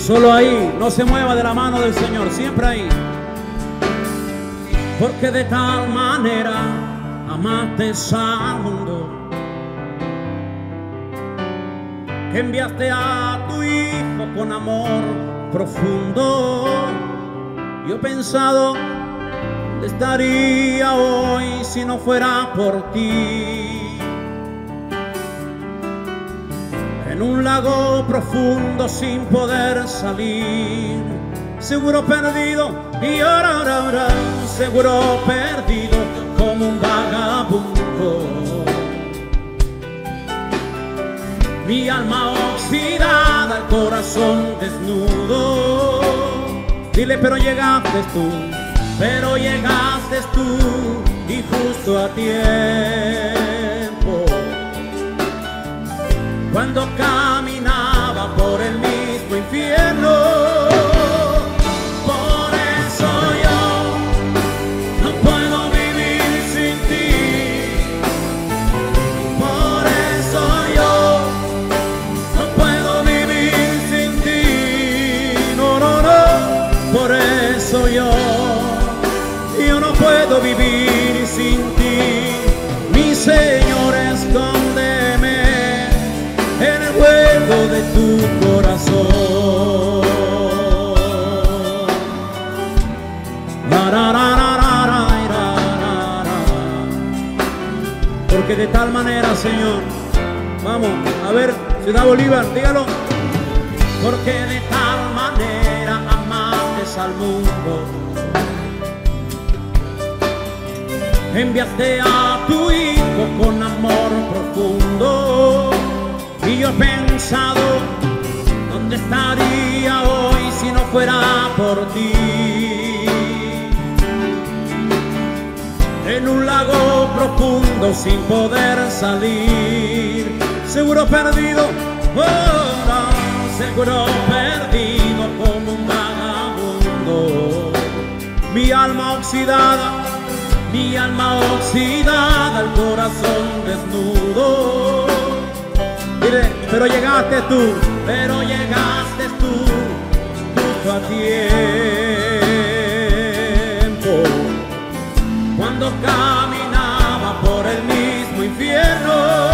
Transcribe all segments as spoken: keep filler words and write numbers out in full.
Solo ahí, no se mueva de la mano del Señor, siempre ahí. Porque de tal manera amaste al mundo, que enviaste a tu Hijo con amor profundo. Yo he pensado, ¿dónde estaría hoy si no fuera por ti? En un lago profundo sin poder salir, seguro perdido, y ahora, ahora, ahora, seguro perdido como un vagabundo. Mi alma oxidada, el corazón desnudo. Dile, pero llegaste tú, pero llegaste tú, y justo a tiempo. Cuando caminaba por el mismo infierno, por eso yo no puedo vivir sin ti. Por eso yo no puedo vivir sin ti. No, no, no. Por eso yo, yo no puedo vivir sin ti. Mi Señor, escóndeme en el hueco de tu corazón. Porque de tal manera, Señor, vamos, a ver, Ciudad Bolívar, dígalo. Porque de tal manera amaste al mundo, enviaste a tu Hijo con amor profundo. Y yo he pensado, ¿dónde estaría hoy si no fuera por ti? En un lago profundo sin poder salir, seguro perdido, oh, no, seguro perdido como un vagabundo. Mi alma oxidada, mi alma oxidada, el corazón desnudo. Dile, pero llegaste tú, pero llegaste tú, justo a tiempo. Cuando caminaba por el mismo infierno,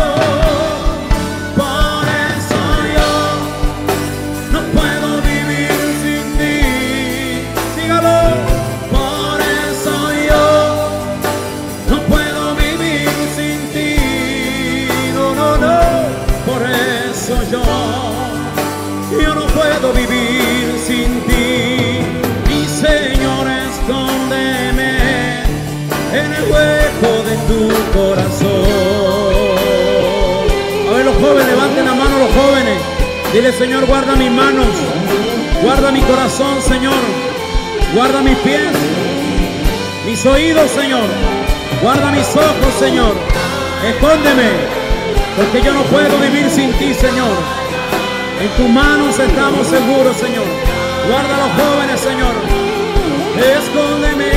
por eso yo no puedo vivir sin ti. Dígalo, por eso yo no puedo vivir sin ti. No, no, no. Por eso yo, yo no puedo vivir sin ti. Mi Señor, escóndeme en el hueco de tu corazón. A ver, los jóvenes, levanten la mano los jóvenes. Dile, Señor, guarda mis manos, guarda mi corazón, Señor. Guarda mis pies, mis oídos, Señor. Guarda mis ojos, Señor. Escóndeme, porque yo no puedo vivir sin ti, Señor. En tus manos estamos seguros, Señor. Guarda a los jóvenes, Señor. Escóndeme,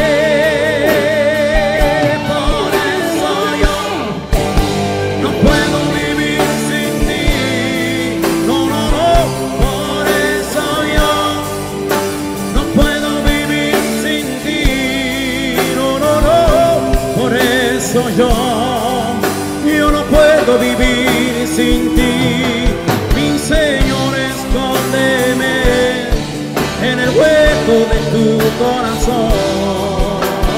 por eso yo no puedo vivir sin ti. No, no, no, por eso yo no puedo vivir sin ti. No, no, no, por eso yo yo no puedo vivir sin ti. Mi Señor, escóndeme en el hueco de tu corazón.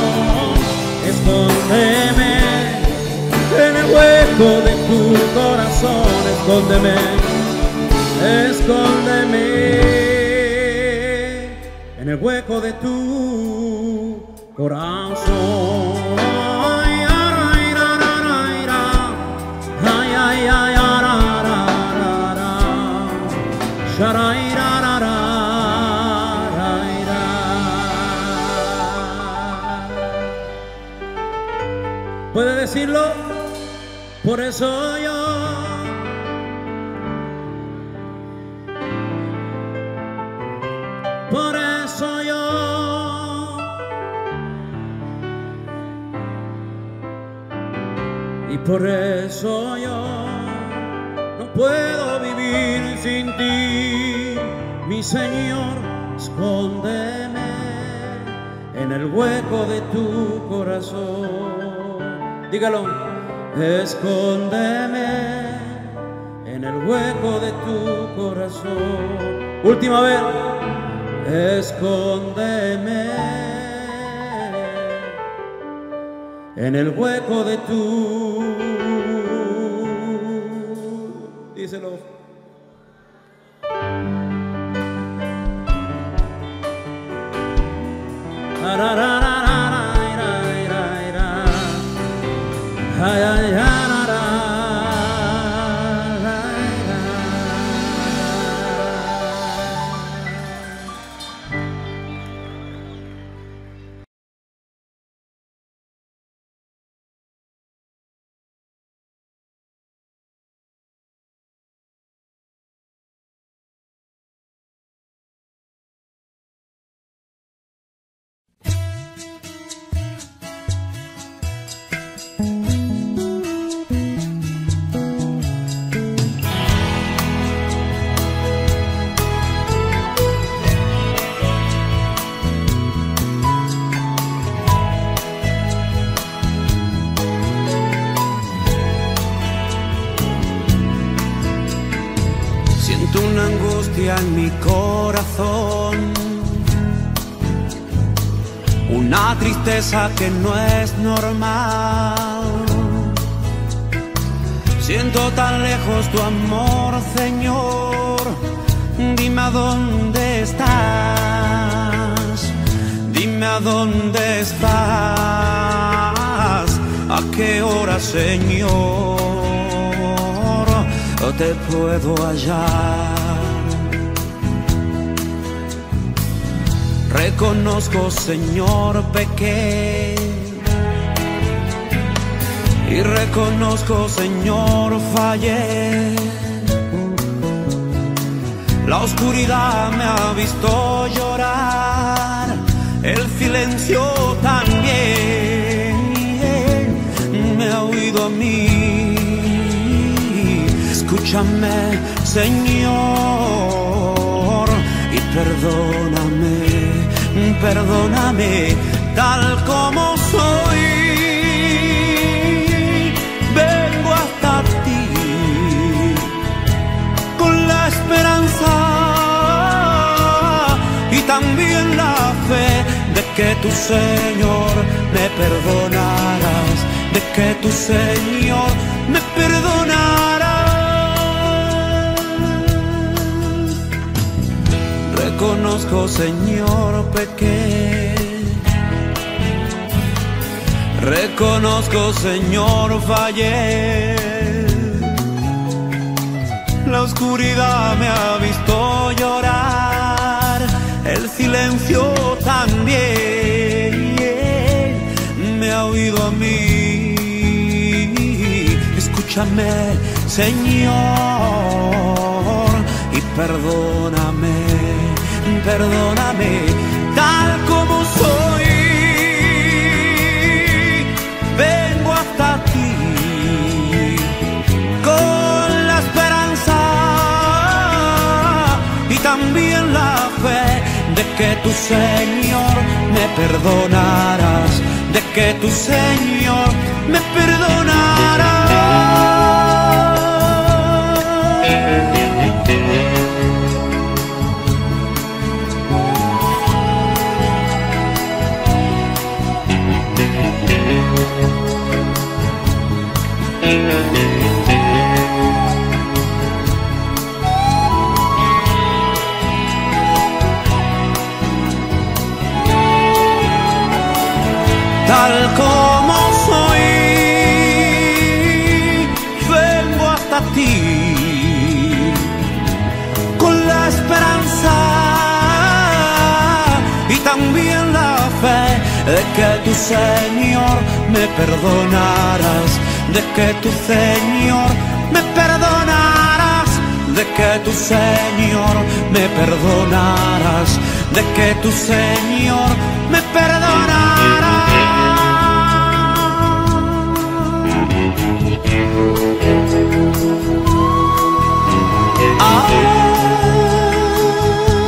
Escóndeme en el hueco de tu corazón. Escóndeme, escóndeme en el hueco de tu corazón. ¿Puede decirlo? Por eso yo por eso yo y por eso yo no puedo vivir sin ti. mi Señor, escóndeme en el hueco de tu corazón. Dígalo, escóndeme en el hueco de tu corazón. Última vez, escóndeme en el hueco de tu. Díselo. Ay, ay, ay. Una angustia en mi corazón, una tristeza que no es normal. Siento tan lejos tu amor, Señor. Dime a dónde estás, dime a dónde estás, a qué hora, Señor, te puedo hallar. Reconozco, Señor, pequé, y reconozco, Señor, fallé. La oscuridad me ha visto llorar, el silencio también me ha oído a mí. Escúchame, Señor, y perdóname, perdóname tal como soy. Vengo hasta ti con la esperanza y también la fe de que tu Señor me perdonarás, de que tu Señor me perdonará. Reconozco, Señor, pequé. Reconozco, Señor, fallé. La oscuridad me ha visto llorar, el silencio también me ha oído a mí. Escúchame, Señor, y perdóname, perdóname tal como soy. Vengo hasta ti con la esperanza y también la fe de que tu Señor me perdonarás, de que tu Señor me perdonará. Tal como soy, vengo hasta ti con la esperanza y también la fe de que tu Señor me perdonarás, de que tu Señor me perdonarás, de que tu Señor me perdonarás, de que tu Señor me perdonará. Ah.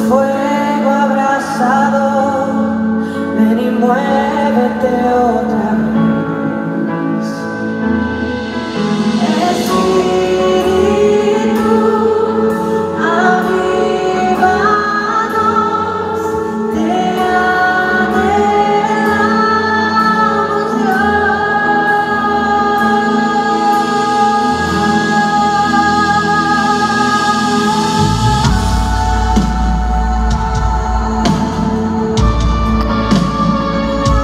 fuego abrasado, ven y muévete otra vez. Espíritu, avívanos, te anhelamos, Dios.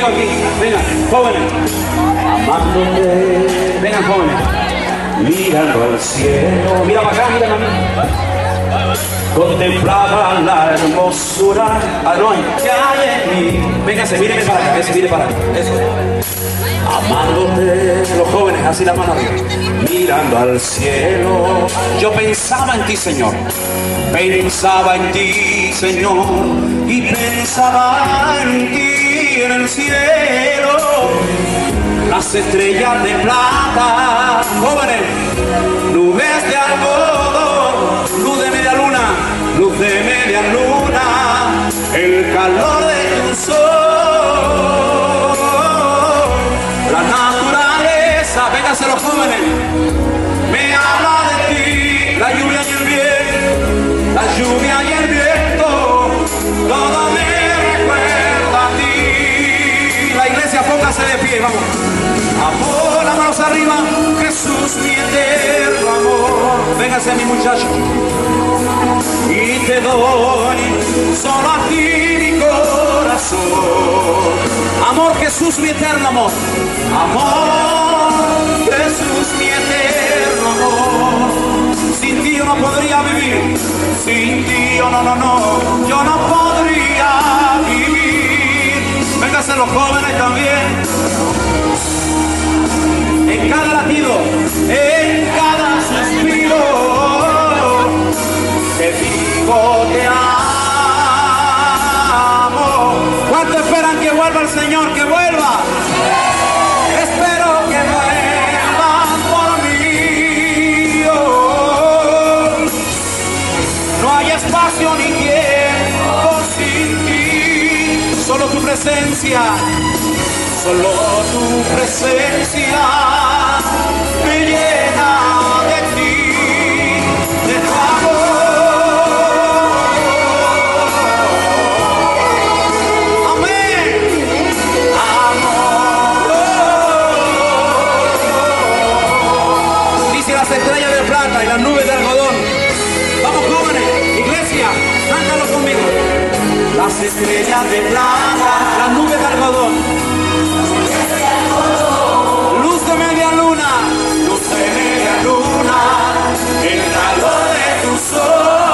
conmigo aquí. Vengan, jóvenes. Amándote. Vengan, jóvenes. Mirando al cielo. Mira para acá, mira para mí. Contemplaba la hermosura ah, no, que hay en mí. Véngase, míreme para acá, ese, mire para acá. Eso. Amándote, los jóvenes, así la mano arriba. Mirando al cielo. Yo pensaba en ti, Señor. Pensaba en ti, Señor. Y pensaba en ti en el cielo. Las estrellas de plata, jóvenes, nubes de algodón, luz de media luna, luz de media luna, el calor de tu sol, la naturaleza, véngase los jóvenes, me habla de ti, la lluvia y el viento, la lluvia y el viento, todo me recuerda a ti. La iglesia, póngase de pie, vamos. Amor, las manos arriba, Jesús, mi eterno amor. Véngase mi muchacho. Y te doy solo a ti mi corazón. Amor, Jesús, mi eterno amor. Amor, Jesús, mi eterno amor. Sin ti yo no podría vivir. Sin ti yo no, no, no. Yo no podría vivir. Véngase los jóvenes también. En cada latido, en cada suspiro, te digo te amo. ¿Cuánto esperan que vuelva el Señor? ¡Que vuelva! Espero que vuelvas por mí. Oh, no hay espacio ni tiempo sin ti, solo tu presencia. Solo tu presencia me llena de ti, de tu amor. Amén. Amor. Dice las estrellas de plata y las nubes de algodón. Vamos, jóvenes, iglesia, cántalo conmigo. Las estrellas de plata, las nubes de algodón. Luz de media luna, luz de media luna, el calor de tu sol,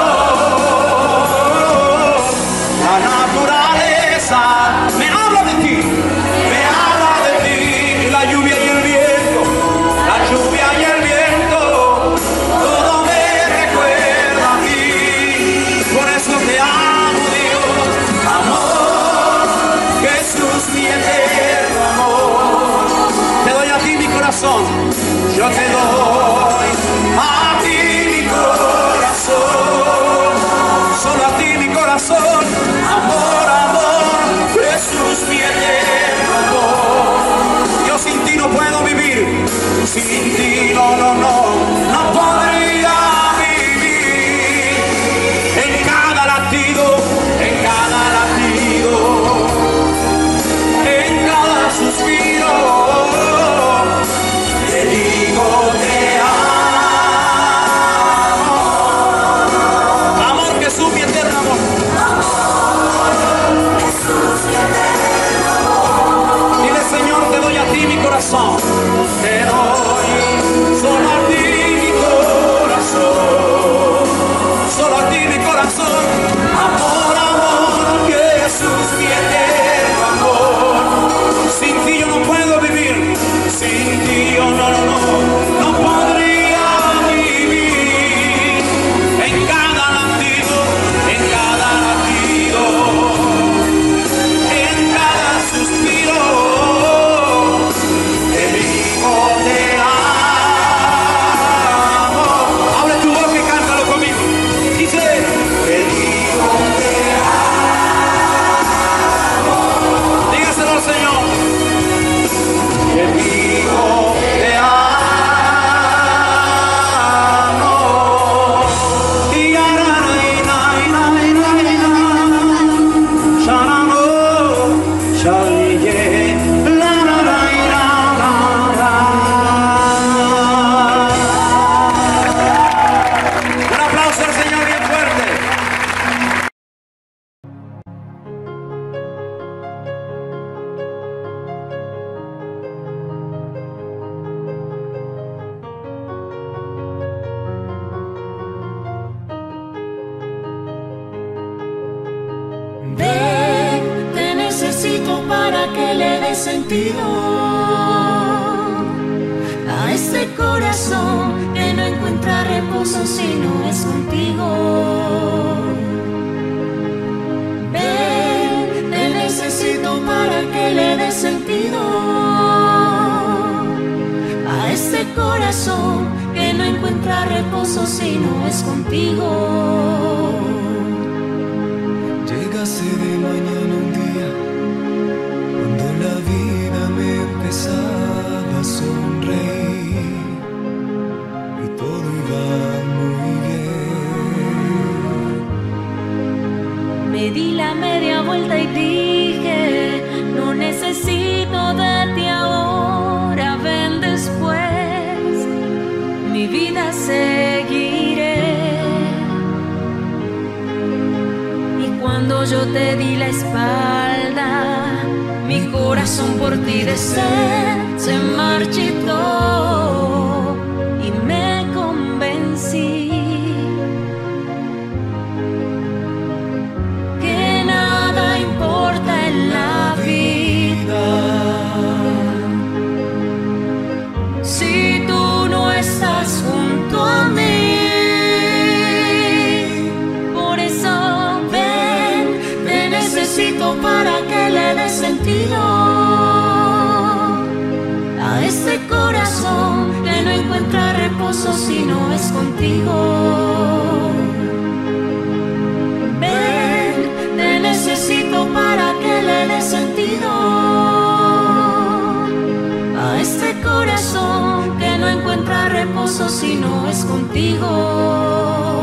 la naturaleza me habla de ti, me habla de ti, la lluvia y el viento, la lluvia y el viento, todo me recuerda a ti, por eso te amo, Dios, amor, Jesús mi eterno amor. Te doy a ti mi corazón, yo te doy a ti mi corazón, solo a ti mi corazón, amor, amor, Jesús mi eterno amor. Yo sin ti no puedo vivir, sin ti no, no, no, no podría vivir. En cada latido, en cada latido, en cada suspiro, te digo te amo. Amor, Jesús, mi eterno amor. Dile, Señor, te doy a ti mi corazón. Te doy solo a ti mi corazón. Solo a ti mi corazón. Amor, amor, Jesús, mi eterno amor. Sin ti yo no puedo vivir. Sin ti yo no, no, no, no puedo. sentido a este corazón que no encuentra reposo si no es contigo. Ven, te necesito para que le des sentido a este corazón que no encuentra reposo si no es contigo. Llegase de mañana un día cuando la vida me empezaba a sonreír y todo iba muy bien. Me di la media vuelta y dije, no necesito de ti ahora, ven después, mi vida seguiré. Cuando yo te di la espalda, mi corazón por ti de sed se marchitó y me convencí que nada importa en la vida si tú no estás junto a mí. Para que le dé sentido a este corazón que no encuentra reposo si no es contigo. Ven, te necesito para que le dé sentido a este corazón que no encuentra reposo si no es contigo.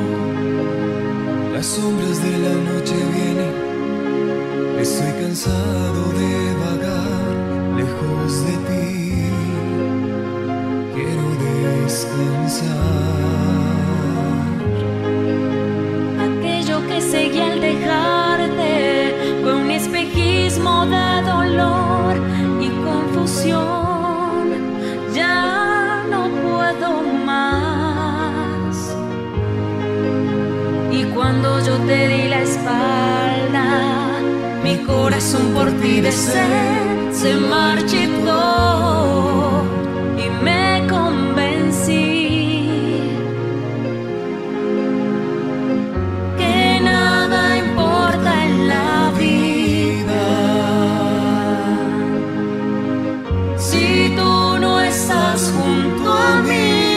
Las sombras de la noche vienen, estoy cansado de vagar lejos de ti, quiero descansar. Aquello que seguí al dejarte fue un espejismo de dolor y confusión, ya no puedo más. Y cuando yo te di la espalda, mi corazón por ti de sed se marchitó y me convencí que nada importa en la vida si tú no estás junto a mí.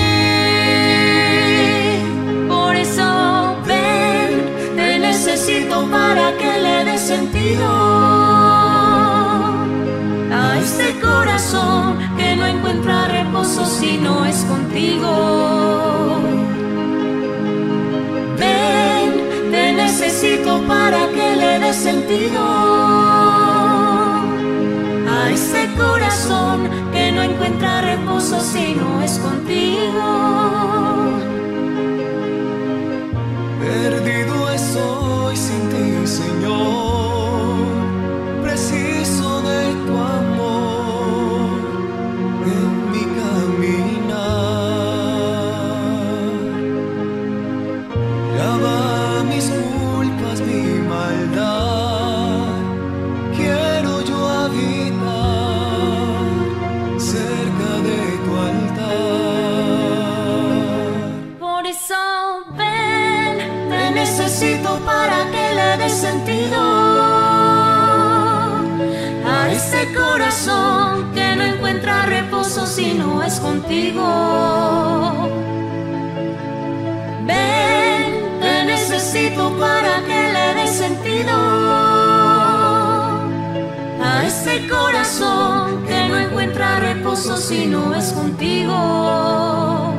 Por eso ven, te necesito para que le des sentido a este corazón que no encuentra reposo si no es contigo. Ven, te necesito para que le des sentido a este corazón que no encuentra reposo si no es contigo. Perdido estoy sin ti, Señor, preciso de tu amor en mi caminar. Lava mis culpas, mi maldad, quiero yo habitar cerca de tu altar. Por eso ven, te necesito para que le des sentido a este corazón que no encuentra reposo si no es contigo. Ven, te necesito para que le des sentido a este corazón que no encuentra reposo si no es contigo.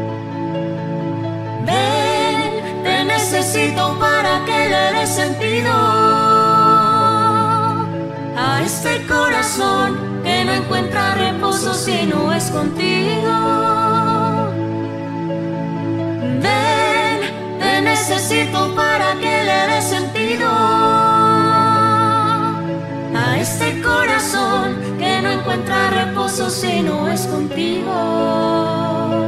Ven, te necesito para que le des sentido a este corazón que no encuentra reposo si no es contigo. Ven, te necesito para que le des sentido a este corazón que no encuentra reposo si no es contigo.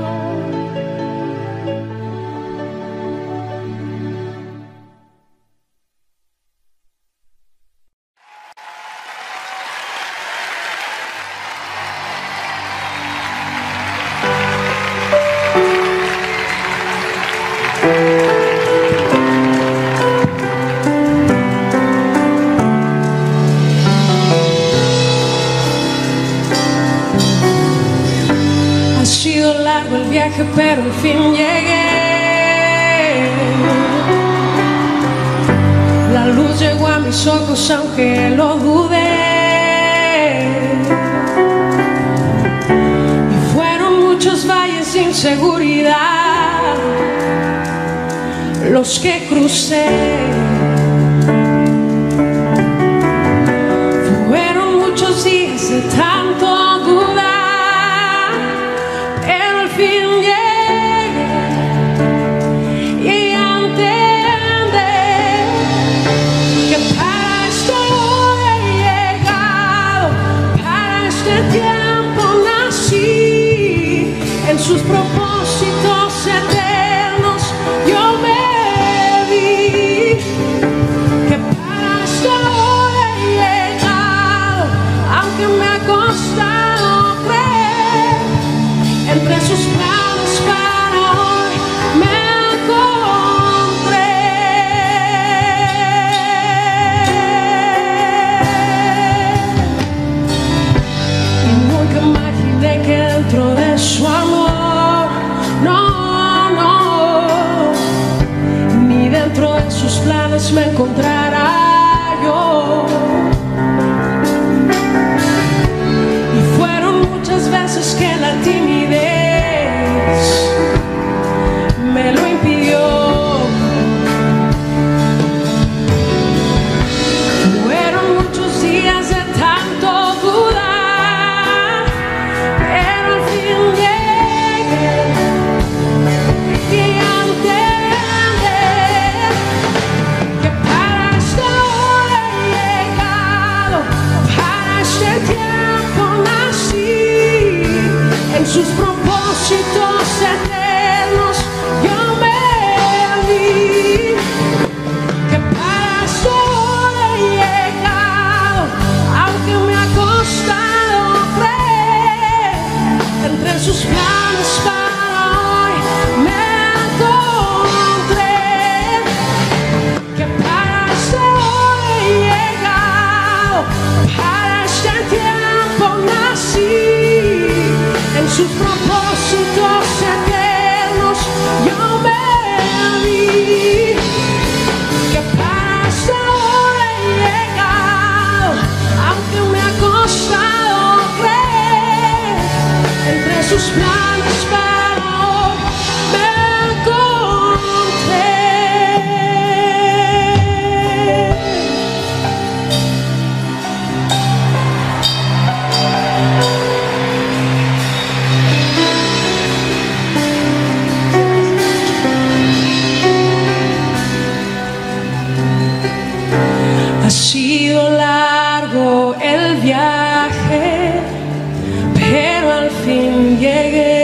sido largo el viaje, pero al fin llegué. La luz llegó a mis ojos aunque lo dudé. Y fueron muchos valles de inseguridad los que crucé. Fueron muchos días de tanto dudar, pero al fin llegué y entendí que para esto he llegado, para este tiempo nací, en sus propósitos eternos yo me vi, que para esto he llegado, aunque me ha costado creer, entre sus planes para hoy me encontré. Y nunca imaginé que dentro de su amor, no, no, ni dentro de sus planes me encontrará yo. Y fueron muchas veces que la timidez me lo impidió. Fueron muchos días de tanto dudar, pero al fin llegué y entendí que para esto he llegado, para este tiempo nací, en sus propósitos eternos yo me vi, que para esto he llegado, aunque me ha costado creer, entre sus planes para hoy me encontré, que para esto he llegado, para este tiempo nací, en sus propósitos eternos yo me vi, que para esto he llegado, aunque me ha costado creer, entre sus planes para hoy me encontré. Ha sido largo el viaje, pero al fin llegué.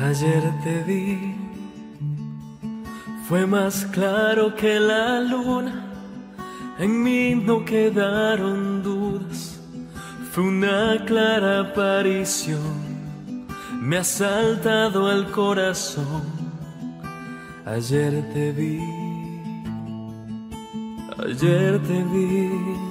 Ayer te vi, fue más claro que la luna, en mí no quedaron dudas, fue una clara aparición, me ha saltado al corazón. Ayer te vi, ayer te vi,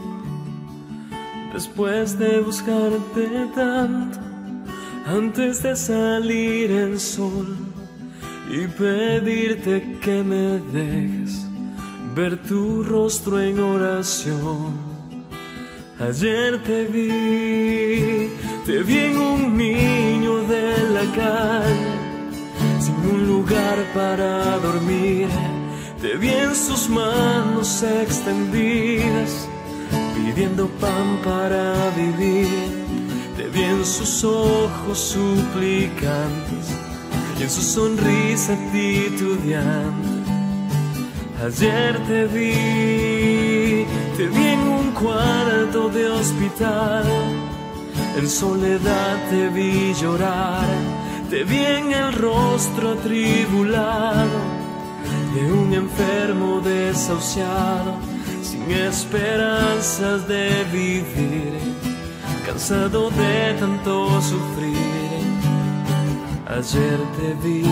después de buscarte tanto, antes de salir el sol y pedirte que me dejes ver tu rostro en oración. Ayer te vi, te vi en un niño de la calle, sin un lugar para dormir, te vi en sus manos extendidas, pidiendo pan para vivir. Te vi en sus ojos suplicantes y en su sonrisa titubeante. Ayer te vi, te vi en un cuarto de hospital, en soledad te vi llorar, te vi en el rostro atribulado de un enfermo desahuciado, sin esperanzas de vivir, cansado de tanto sufrir. Ayer te vi,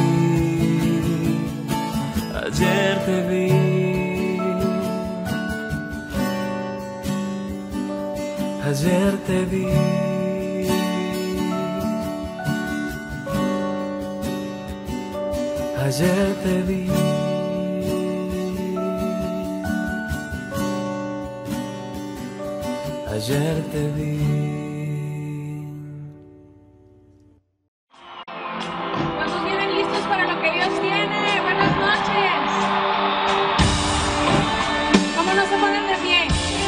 ayer te vi, ayer te vi, ayer te vi. Ayer te vi. ¿Cuántos vienen listos para lo que Dios tiene? Buenas noches. ¿Cómo no se ponen de pie?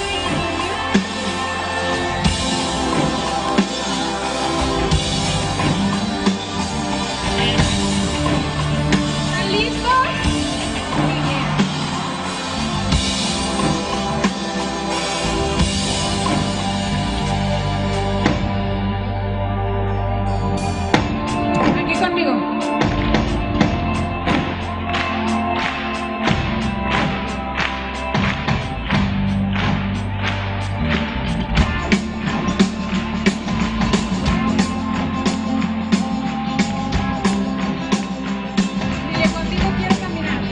¿Están listos? Muy bien. Conmigo. Dile, contigo quiero caminar.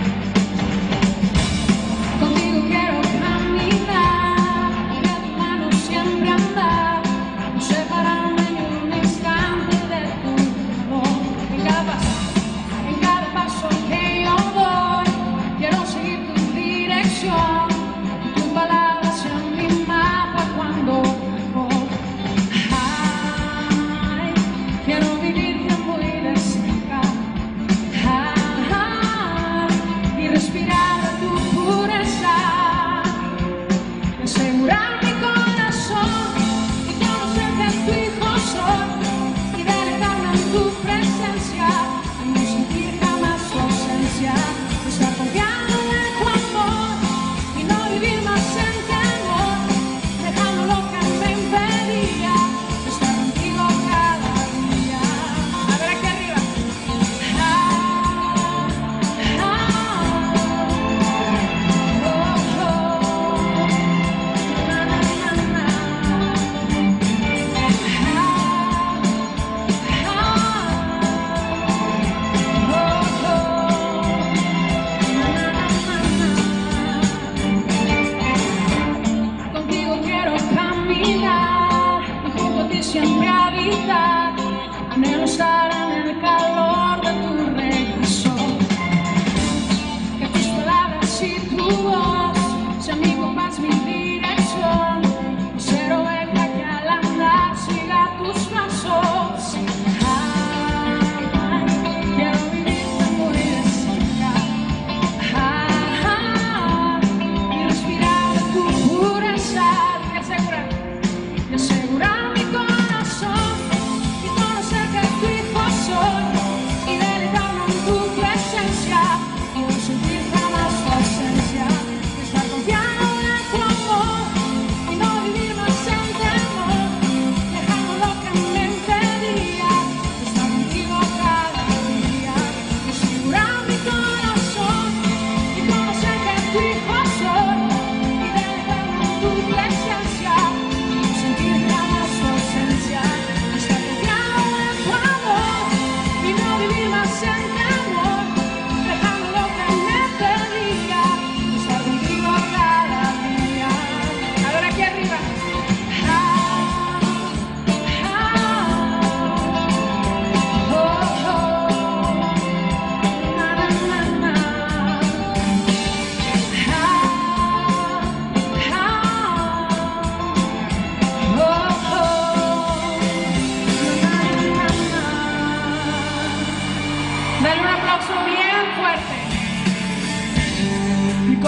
Contigo quiero caminar, de tu mano siempre andar, no separarme ni un instante de tu. En cada paso, en cada paso que yo doy, quiero seguir tu dirección, tu palabra sea mi mapa cuando voy. Ay, quiero vivirte muy de cerca, ay, y respirar tu pureza, y asegurar mi corazón, y conocer que tu hijo soy, y deleitarme en tu presencia, y no sentir jamás tu ausencia, estar confiando en tu amor, y no vivir más en temor, dejando lo que me impedía, estar contigo cada día. A ver aquí arriba. Ah, ah, oh, oh, na, na, na, na. Contigo quiero caminar y junto a ti siempre habitar, anhelo estar en el calor de tu regreso, que tus palabras y tu voz sean mi compás, mi dirección, ser oveja que al andar siga tus pasos. Ay, quiero vivirte muy de cerca, ay, y respirar tu pureza, y asegurar, y asegurar mi corazón, y conocer que tu hijo soy,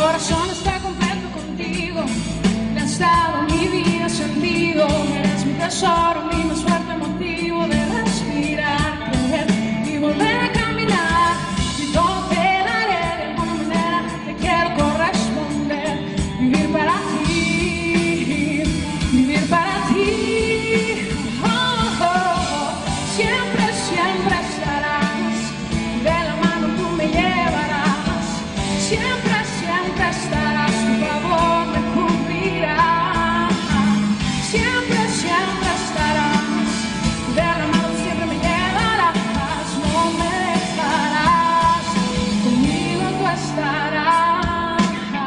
corazón está completo contigo. Le has dado mi vida sentido. Eres mi tesoro, mi más fuerte motivo de respirar, creer y volver a caminar. Y todo te daré de alguna manera. Te quiero corresponder. Vivir para ti, vivir para ti. Oh, oh, oh. Siempre, siempre estarás. De la mano tú me llevarás. Siempre, siempre estarás. Tu favor me cubrirá. Siempre, siempre estarás. De la mano siempre me llevarás. No me dejarás. Conmigo tú estarás.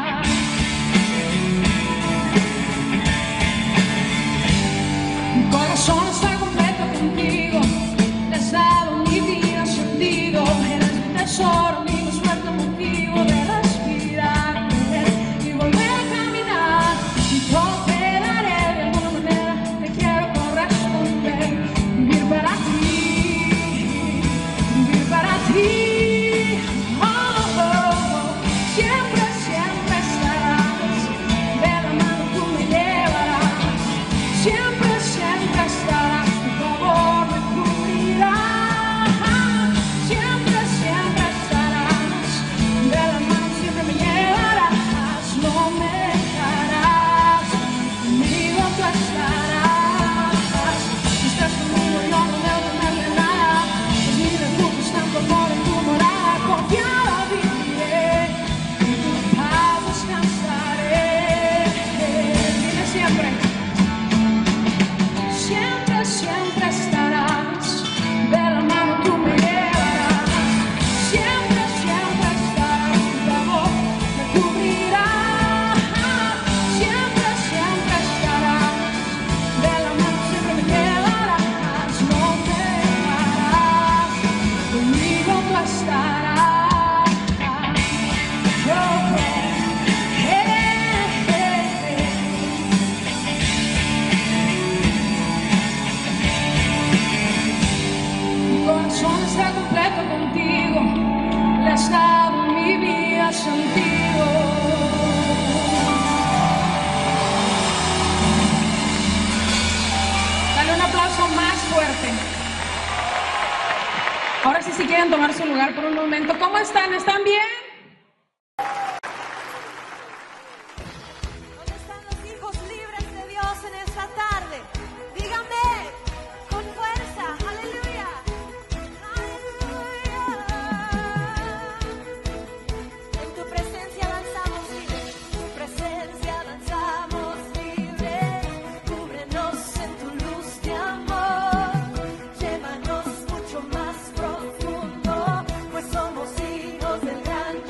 Mi corazón está completo contigo. Le has dado mi vida sentido. Eres mi tesoro, mi más fuerte motivo de respirar, creer y volver a caminar. Y todo te daré de alguna manera. Te quiero corresponder. Vivir para ti, vivir para ti. Oh, oh, oh. Siempre, siempre estarás. De la mano tú me llevarás. Siempre, siempre estarás. Tu favor me cubrirá. Siempre, siempre estarás. De la mano siempre me llevarás. No me dejarás. Conmigo tú estarás. Si estás conmigo yo no debo temerle nada. Pues mi refugio está en tu amor, en tu morada. Confiado viviré. Y tu paz descansaré. Dile siempre. Siempre, siempre estarás. De la mano tú me llevarás. Siempre, siempre estarás. Tu favor me cubrirá. Siempre, siempre estarás. De la mano siempre me llevarás. No me dejarás. Conmigo tú estarás. Oh, oh. Eh, eh, eh. Mi corazón está completo contigo. Le has dado mi vida sentido. Dale un aplauso más fuerte. Ahora sí, si quieren tomar su lugar por un momento. ¿Cómo están? ¿Están bien? ¿Dónde están los hijos libres de Dios en esta tarde? Díganme con fuerza, aleluya, aleluya. En tu presencia danzamos libres, tu presencia danzamos libres. Cúbrenos en tu luz de amor, llévanos mucho más profundo, pues somos hijos del gran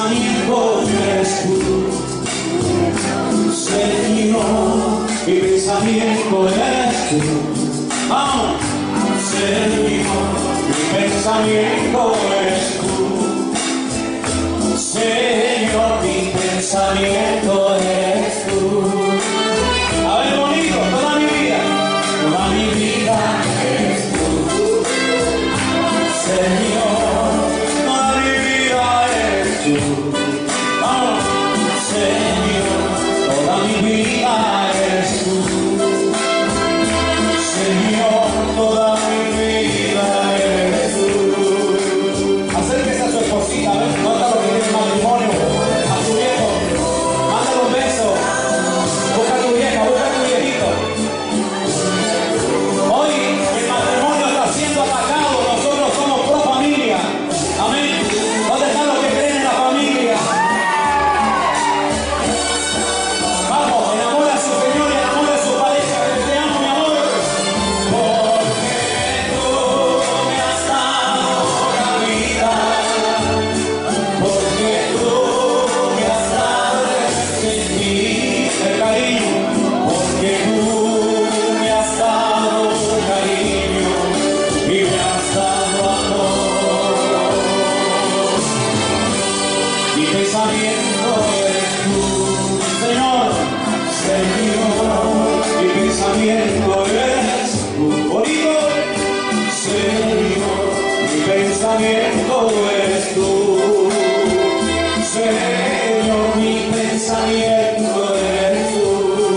pensamiento eres tú, Señor, mi pensamiento eres tú. Vamos, Señor, mi pensamiento eres tú, Señor, mi pensamiento eres tú. A ver, bonito, toda mi vida, toda mi vida eres tú, Señor, toda mi vida eres tú. Vamos, Señor, toda mi vida eres tú, Señor, toda mi vida eres tú. Acérquese a su esposita, a ver, nota lo que tiene el matrimonio, a su viejo, mándale un beso, busca a tu vieja, busca a tu viejito. Hoy el matrimonio está siendo atacado, nosotros somos pro familia, amén. ¿Dónde están los que creen en la familia? Vamos, enamora a su Señor y enamora a su pareja, que te amo, mi amor. Porque tú me has dado la vida, porque tú me has dado sentir el cariño, porque tú me has dado cariño y me has dado amor. Mi pensamiento eres tú, Señor, Señor, mi pensamiento eres tú, bonito, Señor, mi pensamiento eres tú, Señor, mi pensamiento eres tú.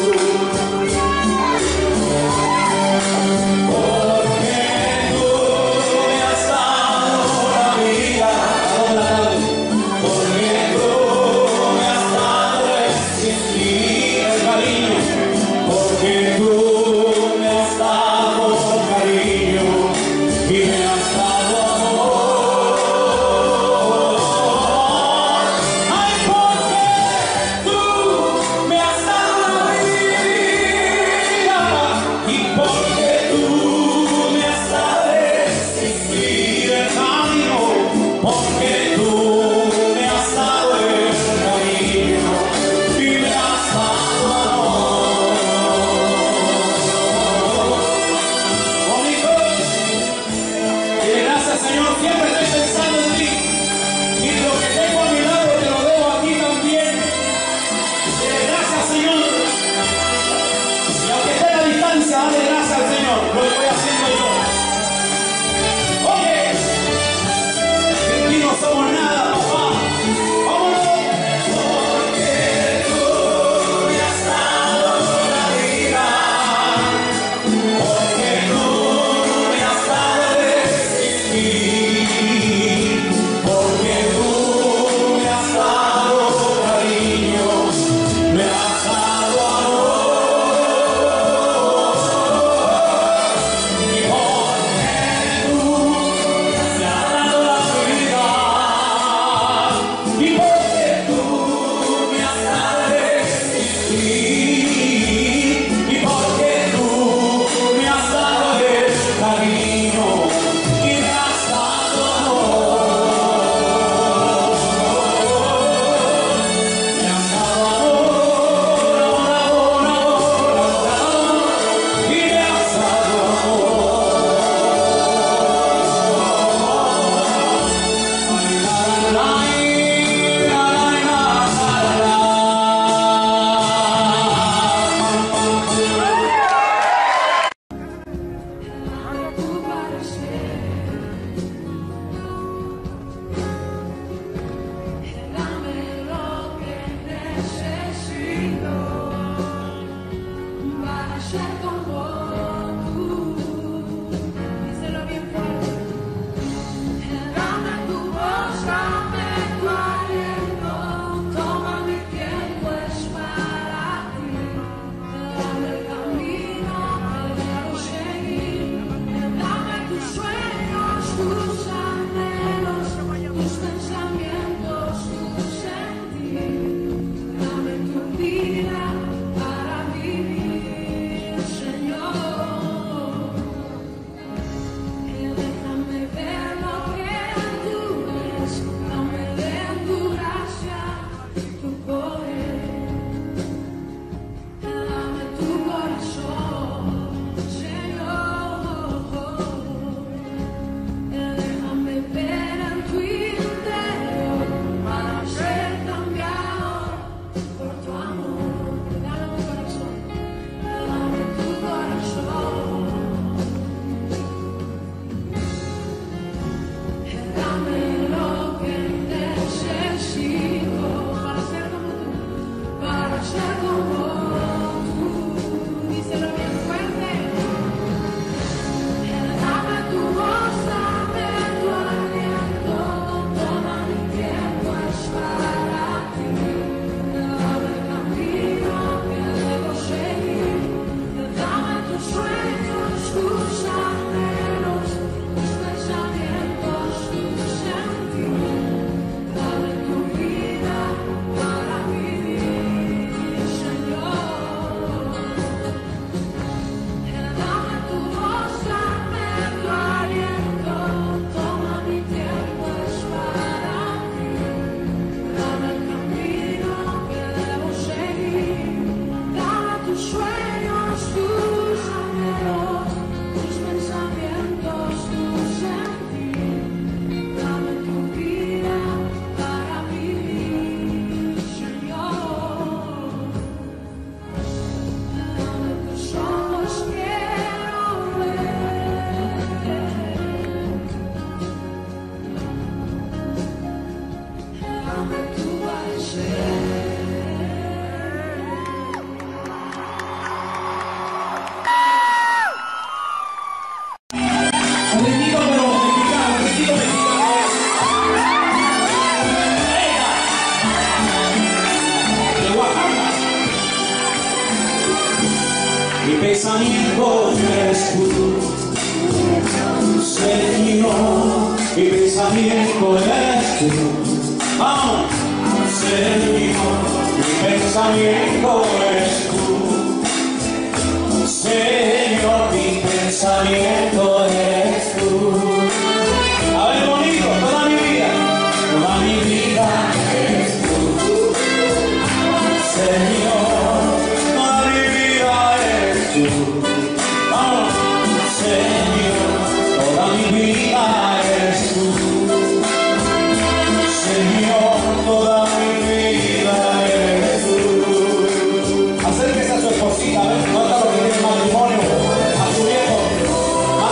Porque tú me has dado la vida, toda la tarde. Porque tú me has dado sentir el cariño, porque tú me has dado cariño y me has dado amor. pensamiento eres tú. Vamos, Señor, mi pensamiento eres tú. Señor, mi pensamiento eres tú. A ver, bonito, toda mi vida, toda mi vida eres tú. Señor, toda mi vida eres tú. Vamos, Señor, toda mi vida eres tú. Señor, toda mi vida eres tú. Acérquese a su esposita, a ver, nota lo que tiene el matrimonio, a su viejo.